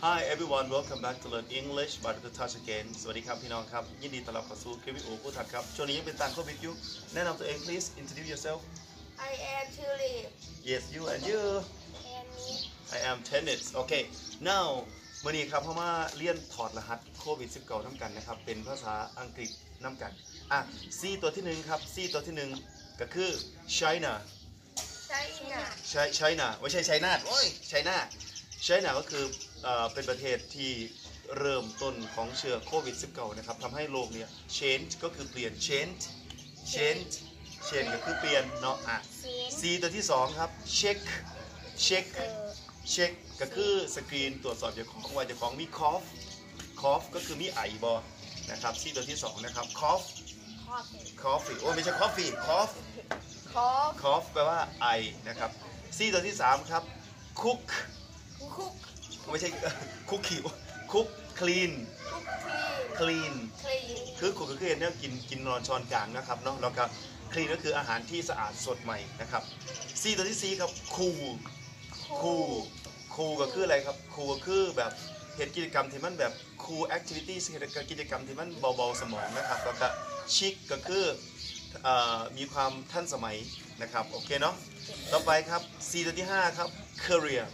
Hi everyone, welcome back to Learn English by Dr. Touch again สวัสดีครับพี่น้องครับยินดีต้อนรับเข้าสู่คลิปวิดีโอผู้ถัดครับช่วงนี้ยังเป็นต่างโควิดอยู่แนะนำตัวเอง please introduce yourself I am Tulip Yes you and you and me I am Tennis Okay now มื่อนี้ครับเพราะว่าเรียนถอดรหัสโควิด-19 น้ำกันนะครับเป็นภาษาอังกฤษน้ำกันC ตัวที่หนึ่งครับ C ตัวที่หนึ่งก็คือ China China ไม่ใช่ China โอ้ย China ก็คือเป็นประเทศที่เริ่มต้นของเชื้อโควิด-19 นะครับทำให้โลกเนี่ย change ก็คือเปลี่ยน change ก็คือเปลี่ยนเนาะC ตัวที่สองครับ check ก็คือสกรีนตรวจสอบเจ้าของว่าเจ้าของมี cough ก็คือมีไอบ่นะครับ C ตัวที่สองนะครับ coffee โอ้ไม่ใช่ coffee cough แปลว่าไอนะครับ C ตัวที่สามครับ cook ไม่ใช่คุกขี้คุก clean คือคุกก็คือเนี่ยกินนอนช้อนกลางนะครับเนาะแล้วก็ clean ก็คืออาหารที่สะอาดสดใหม่นะครับ C ตัวที่4ครับ cool ก็คืออะไรครับ cool ก็คือแบบเหตุกิจกรรมที่มันแบบ cool activities กิจกรรมที่มันเบาๆสมองนะครับแล้วก็ chic ก็คือมีความทันสมัยนะครับโอเคเนาะต่อไปครับ C ตัวที่5ครับ career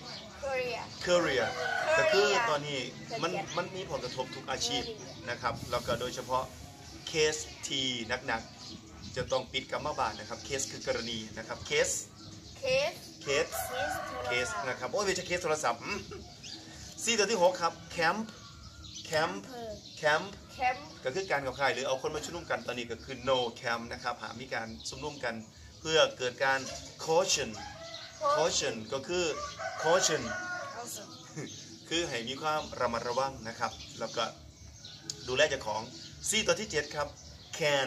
ก็คือตอนนี้มันมีผลกระทบทุกอาชีพนะครับแล้วก็โดยเฉพาะเคสที่หนักๆจะต้องปิดกรรมบาลนะครับเคสคือกรณีนะครับเคสนะครับโอ้ยไม่ใช่เคสโทรศัพท์C ตัวที่6ครับแคมป์ก็คือการกับใครหรือเอาคนมาชุมนุมกันตอนนี้ก็คือ no camp นะครับหามีการชุมนุมกันเพื่อเกิดการ caution ก็คือ caution คือให้มีความระมัดระวังนะครับแล้วก็ดูแลเจ้าของ C ตัวที่7ครับ can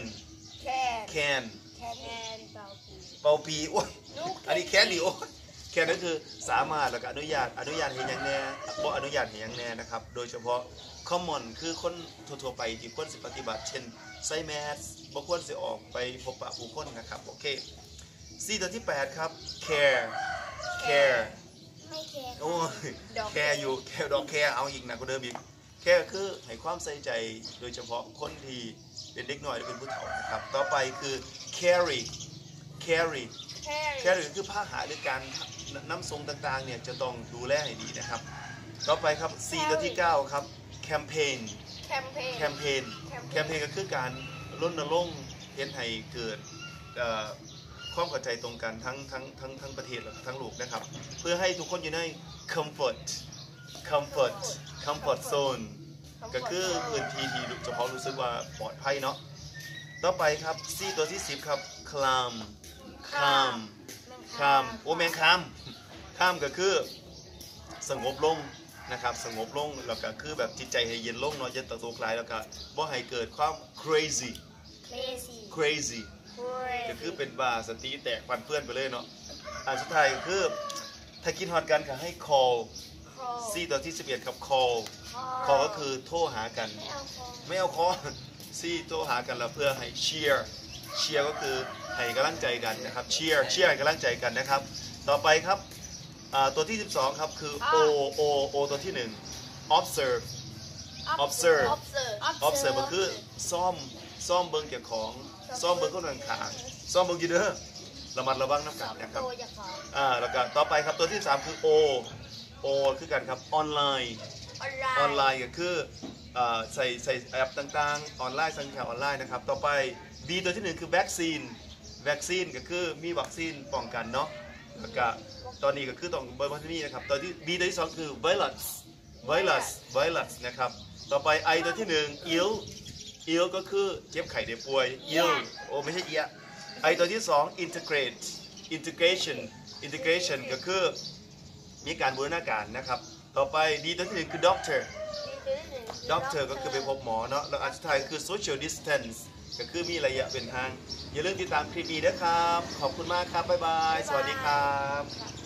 เป่าปีโอ้ยอันนี้แคนดิโอ้ยแคนก็คือสามารถแล้วก็อนุญาตให้ยังแน่บ่อนุญาตให้ยังแน่นะครับโดยเฉพาะ common คือคนทั่วไปที่ควรสิปฏิบัติเช่นใส่แมสบ่ควรสิออกไปพบปะผู้คนนะครับโอเค C ตัวที่8ครับ care โอ้ยแคร์อยู่แคร์ดอกแคร์เอาอีกหนักกว่าเดิมอีกแคร์คือให้ความใส่ใจโดยเฉพาะคนที่เป็นเด็กน้อยหรือเป็นผู้เฒ่านะครับต่อไปคือ carry คือผ้าหาหรือการน้ำทรงต่างๆเนี่ยจะต้องดูแลให้ดีนะครับต่อไปครับ C ตัวที่9ครับ campaign ก็คือการรณรงค์เฮ็ดให้เกิดความเข้าใจตรงกันทั้งประเทศและทั้งโลกนะครับเพื่อให้ทุกคนอยู่ใน comfort zone ก็คือพื้นที่ที่เฉพาะรู้สึกว่าปลอดภัยเนาะต่อไปครับ C ตัวที่10ครับ calm โอแมงคามก็คือสงบลงนะครับสงบลงแล้วก็คือแบบจิตใจให้เย็นลงเนาะจะตะโตกลายแล้วก็บ่ให้เกิดความ crazy ก็คือเป็นบ้าสติแตกฟันเพื่อนไปเลยเนาะสุดท้ายคือถ้าคิดฮอดกันก็ให้ call C ตัวที่11ครับ call ก็คือโทรหากันไม่เอา call C โทรหากันแล้วเพื่อให้ cheer ก็คือให้กำลังใจกันนะครับ cheer ให้กำลังใจกันนะครับต่อไปครับตัวที่12ครับคือ O ตัวที่1 observe ก็คือซ่อมเบิ่งเจ้าของซ่อมเบิ่งคนข้างๆซ่อมเบิ่งอยู่เด้อระมัดระวังน้ำกันนะครับแล้วก็ต่อไปครับตัวที่3คือ O คือกันครับออนไลน์ก็คือใส่แอปต่างๆออนไลน์สังเกตออนไลน์นะครับต่อไป B ตัวที่1คือวัคซีนก็คือมีวัคซีนป้องกันเนาะแล้วก็ตอนนี้ก็คือต้องเบอร์พันธุ์นี้นะครับตอนที่ B ตัวที่2คือ virus นะครับต่อไป I ตัวที่1 ill ก็คือเจ็บไข้ได้ป่วย ill โอ้ไม่ใช่I ตัวที่2 integration ก็คือมีการบูรณาการนะครับต่อไป D ตัวที่1คือ doctor ก็คือไปพบหมอเนาะแล้วอันสุดท้ายคือ social distance ก็คือมีระยะเป็นทางอย่าลืมติดตามคลิปนี้ด้วยครับขอบคุณมากครับบ๊ายบายสวัสดีครับ